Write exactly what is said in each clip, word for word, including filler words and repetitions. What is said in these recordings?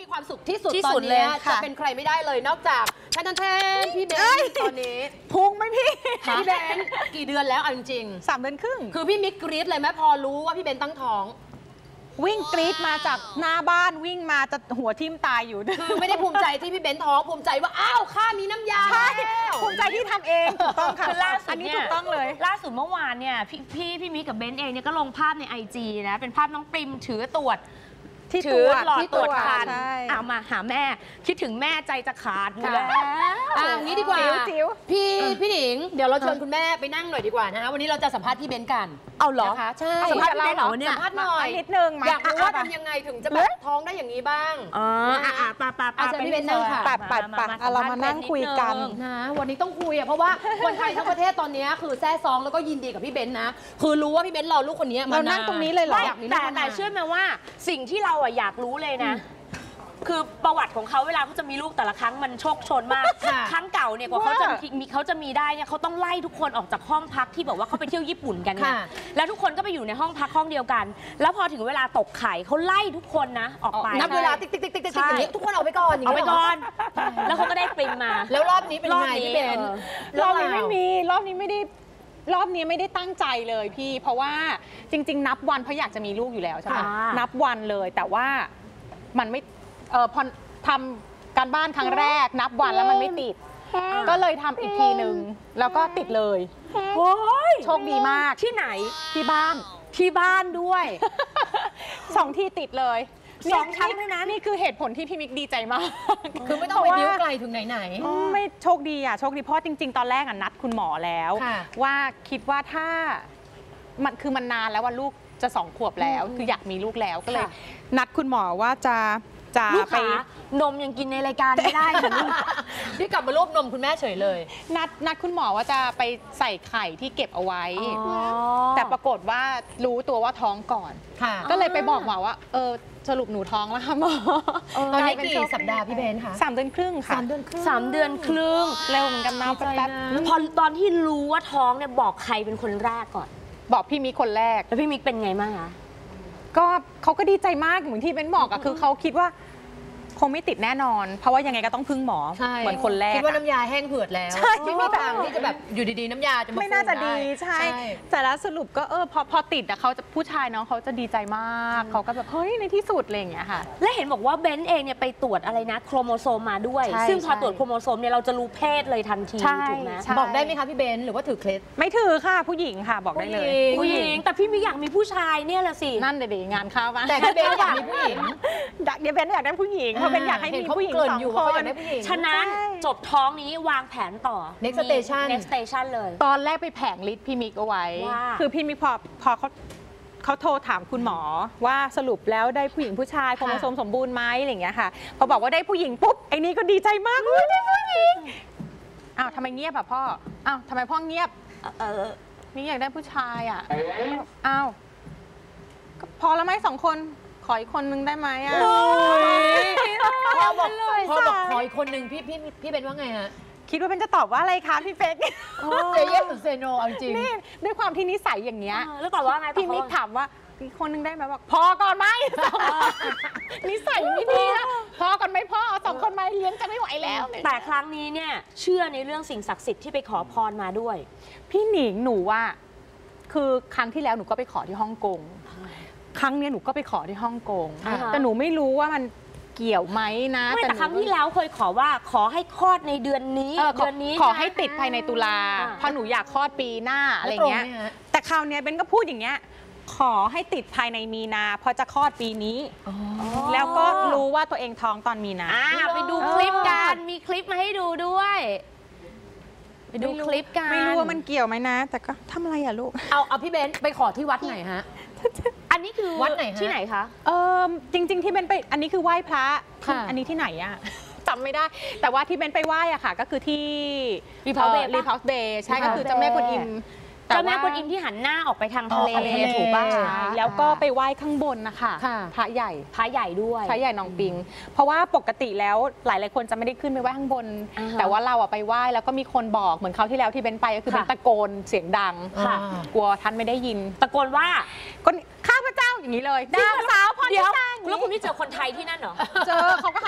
มีความสุขที่สุดตอนนี้จะเป็นใครไม่ได้เลยนอกจากท่านแทนพี่เบนตอนนี้พุงไหมพี่พี่เบนกี่เดือนแล้วเอาจริงสามเดือนครึ่งคือพี่มิกกรี๊ดเลยไหมพอรู้ว่าพี่เบนตั้งท้องวิ่งกรี๊ดมาจากหน้าบ้านวิ่งมาจะหัวทิ่มตายอยู่คือไม่ได้ภูมิใจที่พี่เบนท้องภูมิใจว่าอ้าวข้ามีน้ำยาใช่ภูมิใจที่ทำเองถูกต้องค่ะคือล่าสุดอันนี้ถูกต้องเลยล่าสุดเมื่อวานเนี่ยพี่พี่พี่มิกกับเบนเองเนี่ยก็ลงภาพในไอจีนะเป็นภาพน้องปริมถือตรวจที่ถือหลอดตรวจคันเอามาหาแม่คิดถึงแม่ใจจะขาดอยู่แล้วอ่ะงี้ดีกว่าพี่พี่หนิงเดี๋ยวเราเชิญคุณแม่ไปนั่งหน่อยดีกว่านะคะวันนี้เราจะสัมภาษณ์พี่เบนกันเอาเหรอคะใช่สัมภาษณ์พี่เบนเหรอเนี่ยสัมภาษณ์หน่อยนิดนึงอยากรู้ว่าทำยังไงถึงจะแบบท้องได้อย่างนี้บ้างอ๋ออ่ะปะปะปะเชิญพี่เบนนั่งค่ะปัดปัดปัดเรามานั่งคุยกันนะวันนี้ต้องคุยอ่ะเพราะว่าคนไทยทั้งประเทศตอนนี้คือแซ่ซองแล้วก็ยินดีกับพี่เบนนะคือรู้ว่าพี่เบนรอลูกคนนี้เรานั่งตรงนี้เลยเหรอแต่แต่เชื่อไหมว่าสิ่งที่เราอ่ะอยากรู้เลยนะคือประวัติของเขาเวลาเขาจะมีลูกแต่ละครั้งมันโชคชนมากครั้งเก่าเนี่ยกว่าเขาจะมีเขาจะมีได้เนี่ยเขาต้องไล่ทุกคนออกจากห้องพักที่แบบว่าเขาไปเที่ยวญี่ปุ่นกันนะแล้วทุกคนก็ไปอยู่ในห้องพักห้องเดียวกันแล้วพอถึงเวลาตกไข่เขาไล่ทุกคนนะออกไปนับเวลาติ๊กติ๊กติ๊กติ๊กติ๊กอย่างนี้ทุกคนออกไปก่อนออกไปก่อนแล้วเขาก็ได้ปริมมาแล้วรอบนี้เป็นยังไงพี่เบนรอบนี้ไม่มีรอบนี้ไม่ได้รอบนี้ไม่ได้ตั้งใจเลยพี่เพราะว่าจริงๆนับวันเพราะอยากจะมีลูกอยู่แล้วใช่ไหมนับวันเลยแต่ว่ามันไม่เออพอทำการบ้านครั้งแรกนับวันแล้วมันไม่ติดก็เลยทำอีกทีหนึ่งแล้วก็ติดเลยโอ้ยโชคดีมากที่ไหนที่บ้านที่บ้านด้วยสองที่ติดเลยสองครั้งเลยนะนี่คือเหตุผลที่พี่มิกดีใจมากคือไม่ต้องไปบิ้วไกลถึงไหนๆไม่โชคดีอ่ะโชคดีเพราะจริงๆตอนแรกอ่ะนัดคุณหมอแล้วว่าคิดว่าถ้ามันคือมันนานแล้วว่าลูกจะสองขวบแล้วคืออยากมีลูกแล้วก็เลยนัดคุณหมอว่าจะจะไปนมยังกินในรายการไม่ได้ค่ะลูกที่กลับมารูปนมคุณแม่เฉยเลยนัดนัดคุณหมอว่าจะไปใส่ไข่ที่เก็บเอาไว้แต่ปรากฏว่ารู้ตัวว่าท้องก่อนก็เลยไปบอกหมอว่าเออสรุปหนูท้องแล้วค่ะหมอตอนนี้กี่สัปดาห์พี่เบนคะสามเดือนครึ่งค่ะสามเดือนครึ่งสามเดือนครึ่งเร็วเหมือนกันนะแป๊บพอตอนที่รู้ว่าท้องเนี่ยบอกใครเป็นคนแรกก่อนบอกพี่มิกคนแรกแล้วพี่มิกเป็นไงบ้างคะก็เขาก็ดีใจมากเหมือนที่เบนบอกอะคือเขาคิดว่าคงไม่ติดแน่นอนเพราะว่ายังไงก็ต้องพึ่งหมอเหมือนคนแรกคิดว่าน้ำยาแห้งเหือดแล้วไม่มีทางที่จะแบบอยู่ดีๆน้ำยาจะไม่น่าจะดีใช่แต่แล้วสรุปก็เออพอพอติดอะเขาจะผู้ชายน้องเขาจะดีใจมากเขาก็แบบเฮ้ยในที่สุดอะไรอย่างเงี้ยค่ะและเห็นบอกว่าเบนเองเนี่ยไปตรวจอะไรนะโครโมโซมมาด้วยซึ่งพอตรวจโครโมโซมเนี่ยเราจะรู้เพศเลยทันทีถูกไหมบอกได้ไหมคะพี่เบนหรือว่าถือเคล็ดไม่ถือค่ะผู้หญิงค่ะบอกได้เลยผู้หญิงแต่พี่ไม่อยากมีผู้ชายเนี่ยแหละสินั่นเดี๋ยวงานเข้าบ้างแต่พี่เบนอยากมีผู้หญิงเดี๋ยวเบนอยากได้ผู้หญิงเพราะเบนอยากให้มีผู้หญิงสองคนฉะนั้นจบท้องนี้วางแผนต่อ next station next station เลยตอนแรกไปแผงลิสต์พี่มิกเอาไว้คือพี่มิกพอพอเขาเขาโทรถามคุณหมอว่าสรุปแล้วได้ผู้หญิงผู้ชายโครโมโซมสมบูรณ์ไหมอะไรอย่างเงี้ยค่ะพอบอกว่าได้ผู้หญิงปุ๊บไอ้นี่ก็ดีใจมากเลยได้ผู้หญิงอ้าวทำไมเงียบอ่ะพ่ออ้าวทำไมพ่อเงียบเออนี่อยากได้ผู้ชายอ่ะอ้าวพอแล้วไหมสองคนขออีกคนนึงได้ไหมอ่ะพอบอกพอบอกขออีกคนนึงพี่พี่พี่เป็นว่าไงฮะคิดว่าเป็นจะตอบว่าอะไรคะพี่เป๊กเจเยสเซโนเอาจริงนี่ด้วยความที่นิสัยอย่างเงี้ยแล้วตอบว่าไงพี่มิกถามว่าอีกคนนึงได้ไหมบอกพอก่อนไหมนิสัยไม่ดีนะพอก่อนไหมพ่อเอาสองคนไหมเลี้ยงจะไม่ไหวแล้วแต่ครั้งนี้เนี่ยเชื่อในเรื่องสิ่งศักดิ์สิทธิ์ที่ไปขอพรมาด้วยพี่หนิงหนูว่าคือครั้งที่แล้วหนูก็ไปขอที่ฮ่องกงครั้งนี้หนูก็ไปขอที่ฮ่องกงแต่หนูไม่รู้ว่ามันเกี่ยวไหมนะแต่ครั้งที่แล้วเคยขอว่าขอให้คลอดในเดือนนี้เดือนนี้ขอให้ติดภายในตุลาเพราะหนูอยากคลอดปีหน้าอะไรเงี้ยแต่คราวนี้เบนก็พูดอย่างเงี้ยขอให้ติดภายในมีนาเพราะจะคลอดปีนี้แล้วก็รู้ว่าตัวเองท้องตอนมีนาไปดูคลิปกันมีคลิปมาให้ดูด้วยไปดูคลิปกันไม่รู้ว่ามันเกี่ยวไหมนะแต่ก็ทำอะไรอะลูกเอาเอาพี่เบนไปขอที่วัดไหนฮะอันนี้คือวัดไหนที่ไหนคะเออจริงๆที่เบนไปอันนี้คือไหว้พระอันนี้ที่ไหนอะจำไม่ได้แต่ว่าที่เบนไปไหว้อะค่ะก็คือที่รีพาวเบย์รีพาวเบย์ใช่ก็คือเจ้าแม่กวนอิมเจ้าแม่กวนอิมที่หันหน้าออกไปทางทะเลถูกป่ะแล้วก็ไปไหว้ข้างบนนะคะพระใหญ่พระใหญ่ด้วยพระใหญ่หนองปิงเพราะว่าปกติแล้วหลายหลายคนจะไม่ได้ขึ้นไปไหว้ข้างบนแต่ว่าเราอะไปไหว้แล้วก็มีคนบอกเหมือนเขาที่แล้วที่เบนไปก็คือเป็นตะโกนเสียงดังกลัวท่านไม่ได้ยินตะโกนว่าก็ข้าพเจ้าอย่างนี้เลยนางสาวพรทิชาแล้วคุณไม่เจอคนไทยที่นั่นเหรอเจอเขาก็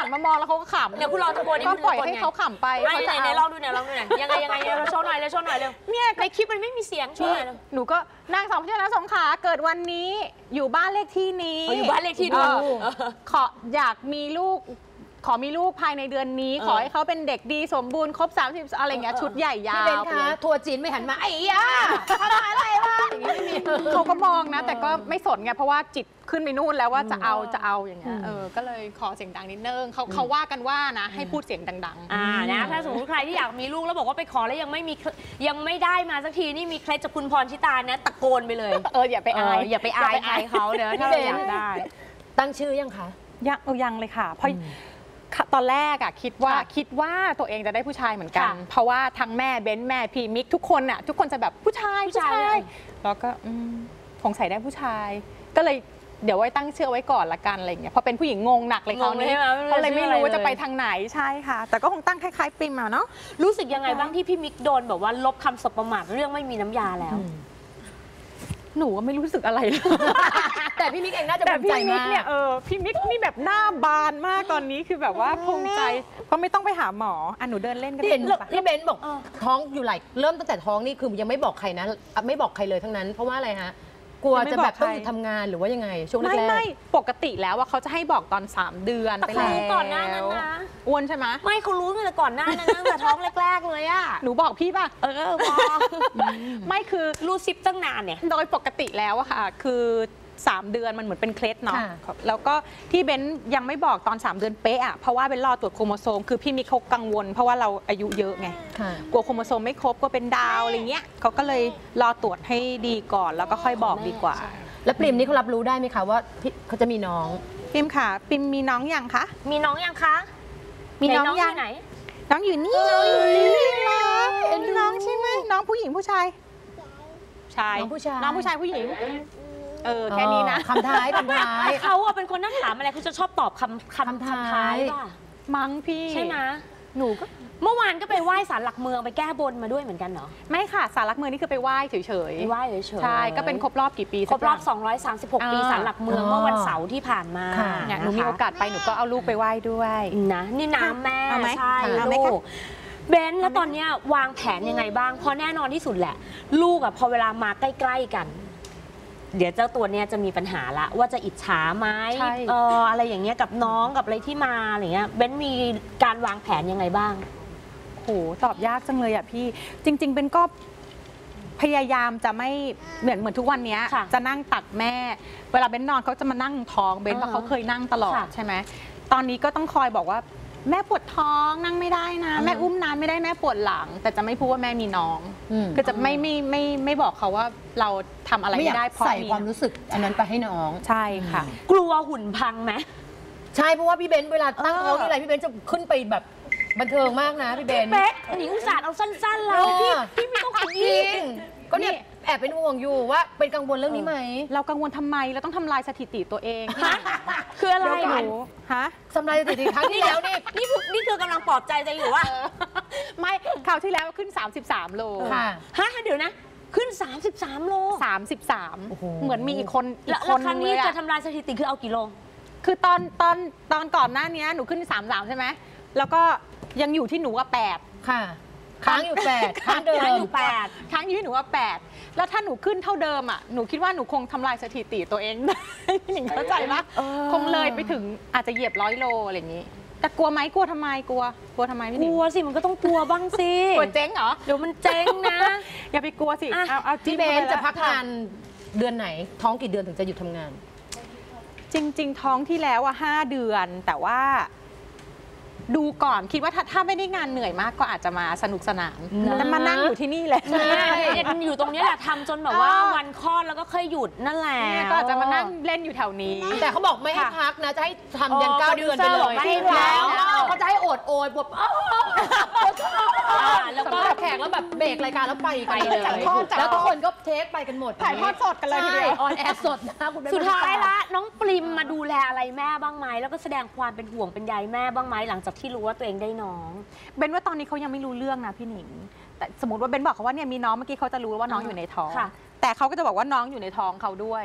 นมามองแล้วเขาก็ขำเดี๋ยวคุณลองตะโกนนี่ก็คุณปล่อยตะโกนให้ไงเขาขำไปไหนเขาจะไหนเอาลองดูหน่อยลองดูหน่อยยังไงยังไงเราโชว์หน่อยเลยโชว์หน่อยเร็วเนี่ยในคลิปมันไม่มีเสียงโชว์หน่อยเร็วหนูก็นางสาวพัชรสงขลาเกิดวันนี้อยู่บ้านเลขที่นี้อ๋ออยู่บ้านเลขที่เอด้วยอขออยากมีลูก ขอมีลูกภายในเดือนนี้เออขอให้เขาเป็นเด็กดีสมบูรณ์ครบสามสิบอะไรเงี้ยชุดใหญ่ยาพี่วเบนไปคะเลยทัวร์จีนไม่หันมาไอ้ยาทำอะไรวะอย่างนี้ไม่มีเขาก็มองนะ แต่ก็ไม่สนไงเพราะว่าจิตขึ้นไปนู่นแล้วว่าจะเอาจะเอาอย่างเงี้ยอืมเออก็เลยขอเสียงดังนิดนึงเขาเขาว่ากันว่านะ ให้พูดเสียงดังๆอ่านะถ้าสมมติใครที่อยากมีลูกแล้วบอกว่าไปขอแล้วยังไม่มียังไม่ได้มาสักทีนี่มีเคล็ดจากคุณพรชิตานะตะโกนไปเลยเอออย่าไปอายเอออย่าไปอายใครเขาเนอะถ้าเราอยากได้ตั้งชื่อยังคะยังเออยังเลยค่ะเพราะค่ะตอนแรกอะคิดว่าค่ะคิดว่าตัวเองจะได้ผู้ชายเหมือนกันค่ะเพราะว่าทั้งแม่เบนซ์แม่พี่มิกทุกคนอะทุกคนจะแบบผู้ชายผู้ผู้ชายชายแล้วก็อืมสงสัยได้ผู้ชาย ก็เลยเดี๋ยวไว้ตั้งเชื่อไว้ก่อนละกันอะไรอย่างเงี้ยพอเป็นผู้หญิงงงหนักเลยคราวงงเลยนี้ใช่ไหมไม่รู้ก็เลยไม่รู้ว่าชื่ออะไรเลยจะไปทางไหนใช่ค่ะ แต่ก็คงตั้งคล้ายๆปริมอะเนาะรู้สึกยังไงบ้างที่พี่มิกโดนแบบว่าลบคำสบประมาทเรื่องไม่มีน้ำยาแล้วหนูก็ไม่รู้สึกอะไรเลยแต่พี่มิกเองน่าจะแต่ภูมิพี่ใจมิกมากเนี่ยเออพี่มิกนี่แบบหน้าบานมากตอนนี้คือแบบว่าภูมิใจเพราะไม่ต้องไปหาหมออ่ะหนูเดินเล่นกันที่เห็นได้ปะพี่เบนบอกเออท้องอยู่หลายเริ่มตั้งแต่ท้องนี่คือยังไม่บอกใครนะอ่ะไม่บอกใครเลยทั้งนั้น เพราะว่าอะไรฮะกลัวจะแบบต้องหยุดทำงานหรือว่ายังไงช่วงแรไม่กไม่ปกติแล้วว่าเขาจะให้บอกตอน สาม เดือนแต่ไปเขาแล้วรู้ก่อนหน้านั้นนะอ้วนใช่ไหมไม่เขารู้ตั้งแต่ก่อนหน้านั้นตั้งแต่ท้องแรกๆเลยอะหนูบอกพี่ป่ะเออพอไม่คือรู้ซิปตั้งนานเนี่ยโดยปกติแล้วอะค่ะคือสามเดือนมันเหมือนเป็นเคล็ดเนาะค่ะแล้วก็ที่เบนยังไม่บอกตอนสามเดือนเป๊ะอะเพราะว่าเบนรอตรวจโครโมโซมคือพี่มิกเขากังวล เพราะว่าเราอายุเยอะไงค่ะกลัวโครโมโซมไม่ครบก็เป็นดาวอะไรเงี้ยเขาก็เลยรอตรวจให้ดีก่อนแล้วก็ค่อยบอกดีกว่าแล้วปริมนี่เขารับรู้ได้ไหมคะว่าพี่เขาจะมีน้องปิมค่ะปิมมีน้องยังคะมีน้องยังคะมีน้องไหยังไหนน้องอยู่นี่น้องอยู่นี่น้องใช่ไหมน้องผู้หญิงผู้ชายชายน้องผู้ชายน้องผู้ชายผู้หญิงเออแค่นี้นะคำท้ายคำท้ายเขาอะเป็นคนนั่งถามอะไรเขาจะชอบตอบคำคำคำท้ายคำท้ายป่ะมั้งพี่ใช่ไหมหนูก็เมื่อวานก็ไปไหว้ศาลหลักเมืองไปแก้บนมาด้วยเหมือนกันเนาะไม่ค่ะสารหลักเมืองนี่คือไปไหว้เฉยไปไหว้เฉยๆใช่ก็เป็นครบรอบกี่ปีครบรอบสักสองร้อยสามสิบหกอ่าปีศาลหลักเมืองเมื่อวันเสาร์ที่ผ่านมาค่ะอย่างเนี่ยหนูมีโอกาสไปหนูก็เอาลูกไปไหว้ด้วยนะนี่น้ำแม่เอาไหมใช่เอาไหมลูคะกเบนซ์แล้วตอนเนี้ยวางแผนยังไงบ้าง เพราะแน่นอนที่สุดแหละ ลูกอะพอเวลามาใกล้ๆกัน เดี๋ยวเจ้าตัวเนี้ยจะมีปัญหาละว่าจะอิจฉาไหมใช่เอออะไรอย่างเงี้ยกับน้องกับอะไรที่มาอะไรเงี้ยเบนซ์มีการวางแผนยังไงบ้างโหตอบยากจังเลยอ่ะพี่จริง ๆ เป็นก็พยายามจะไม่เหมือนเหมือนทุกวันเนี้ยค่ะจะนั่งตักแม่ เวลาเบนนอนเขาจะมานั่งท้องเบนเพราะอ่าฮะเขาเคยนั่งตลอดค่ะใช่ไหมตอนนี้ก็ต้องคอยบอกว่าแม่ปวดท้องนั่งไม่ได้นะอ่าฮะแม่อุ้มนานไม่ได้แม่ปวดหลัง แต่จะไม่พูดว่าแม่มีน้องอืมคือจะไม่ไม่ไม่ไม่บอกเขาว่าเราทำอะไรไม่อยาไม่ได้กเพราะใส่มีความรู้สึกอันนั้นไปให้น้องใช่ค่ะกลัวหุ่นพังไหมใช่เพราะว่าพี่เบนซ์เวลาตั้งท้องนี่อะไรพี่เบนซ์จะขึ้นไปแบบบันเทิงมากนะพี่เบนซ์เป๊กหนิงอุตส่าห์เอาสั้นๆเอเราอพี่พี่ไม่ต้องขจยี้ริงก็เนี่ยแอบเป็นห่วงอยู่ว่าเป็นกังวลเรื่องนี้ไหมเรากังวลทำไมเราต้องทำลายสถิติตัวเองคืออะไรเดี๋ยวก่อนฮะสำไรสถิติครั้งที่แล้วนี่นี่คือนี่คือกำลังปลอบใจใจอยู่ว่าไม่คราวที่แล้วขึ้น สามสิบสาม โลค่ะฮะเดี๋ยวนะ ขึ้น สามสิบสาม โลสามสิบสามโอ้โหเหมือนมีอีกคนอีแล้วกคแล้วนครั้งเลนี้ยจะอะทำลายสถิติคือเอากี่โลคือตอนตอนตอนก่อนหน้านี้หนูขึ้นสามสามใช่ไหมแล้วก็ยังอยู่ที่หนูว่าแปดค่ะ ค้างอยู่แปดค้างเดิค้างมอยู่แปดค้างอยู่ที่หนูว่าแปดแล้วถ้าหนูขึ้นเท่าเดิมอ่ะหนูคิดว่าหนูคงทำลายสถิติตัวเองได้ หนิงเข้าใจปะเออคงเลยไปถึงอาจจะเหยียบร้อยโลอะไรอย่างนี้ แต่กลัวไหมกลัวทำไมกลัวกลัวทำไมพี่หกนิงลัวสิมันก็ต้องกลัวบ้างสิกลัวเจ๊งเหรอเดี๋ยวมันเจ๊งนะอย่าไปกลัวสิอ่ะเอาเอาพี่เบนซ์จิ้มเข้าไปจะแล้วพักงานเดือนไหน ท้องกี่เดือนถึงจะหยุดทำงานจริง ๆ ท้องที่แล้วอะห้าเดือน แต่ว่าดูก่อนคิดว่าถ้าถ้าไม่ได้งานเหนื่อยมากก็อาจจะมาสนุกสนานนะแต่มานั่งอยู่ที่นี่แหละเนี่ยอยู่ตรงนี้แหละทำจนแบบว่าเออวันคลอดแล้วก็เคยหยุดนั่นแหละเนี่ยก็อาจจะมานั่งเล่นอยู่แถวนี้แต่เขาบอกไม่ให้พักนะ จะให้ทำยันอ๋อเก้าเดือนไปเลโปรดิวเซอร์บอกยไม่ให้พักแล้วเขาจะให้โอดโอยแบบอ้าวอ่าแล้วก็สำหรับแขกแล้วแบบเบรกรายการแล้วไปกันไปเลยจัดทอดจัดแล้วทุกคนก็เทคไปกันหมดถ่ายทอดสดกันเลยทีเดียวออนแอร์สดนะคุณเบนซ์สุดท้ายละน้องปริมมาดูแลอะไรแม่บ้างไหมแล้วก็แสดงความเป็นห่วงเป็นใยแม่บ้างไหมหลังจากที่รู้ว่าตัวเองได้น้องเบนว่าตอนนี้เขายังไม่รู้เรื่องนะพี่หนิง แต่สมมติว่าเบนบอกเขาว่าเนี่ยมีน้องเมื่อกี้เขาจะรู้ว่าน้องอ่าอยู่ในท้องค่ะแต่เขาก็จะบอกว่าน้องอยู่ในท้องเขาด้วย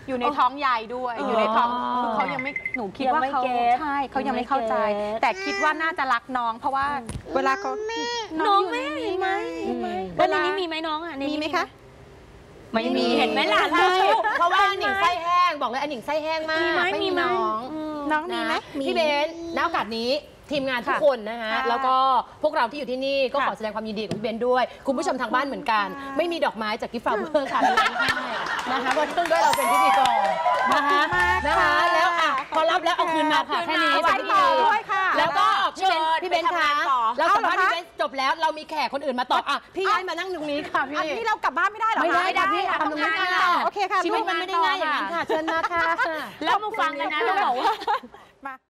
อยู่ในท้องยายด้วย อยู่ในท้องคือเขายังไม่หนูคิดว่าเขาใช่เขายังไม่เข้าใจ แต่คิดว่าน่าจะรักน้อง เพราะว่าเวลาเขาน้องแม่มีไหมแล้วในนี้มีไหมน้องอ่ะมีไหมคะไม่มีเห็นไหมล่ะเราเพราะว่าหนิงไส้แห้งบอกเลยอันหนิงไส้แห้งมากไม่มีน้องน้องมีไหมพี่เบนณโอกาสนี้ทีมงานทุกคนนะคะแล้วก็พวกเราที่อยู่ที่นี่ก็ขอแสดงความยินดีกับพี่เบนด้วย คุณผู้ชมทางบ้านเหมือนกัน ไม่มีดอกไม้จากกิฟต์ฟาร์มเพื่อค่ะนะคะเพราะเนื่องด้วยเราเป็นพิธีกรนะคะนะคะแล้วอ่ะพอรับแล้วเอาคืนมาค่ะแค่นี้ไปต่อด้วยค่ะแล้วก็พี่เบนพี่เบนคะเราสัมภาษณ์พี่เบนจบแล้วเรามีแขกคนอื่นมาต่ออ่ะพี่ย้ายมานั่งตรงนี้ค่ะพี่อันนี้เรากลับบ้านไม่ได้หรอไม่ได้ค่ะพี่ทำตรงนี้ค่ะโอเคค่ะชีวิตมันไม่ได้ง่ายอย่างนั้นค่ะเชิญมาค่ะแล้วมาฟังกันนะเราบอกว่า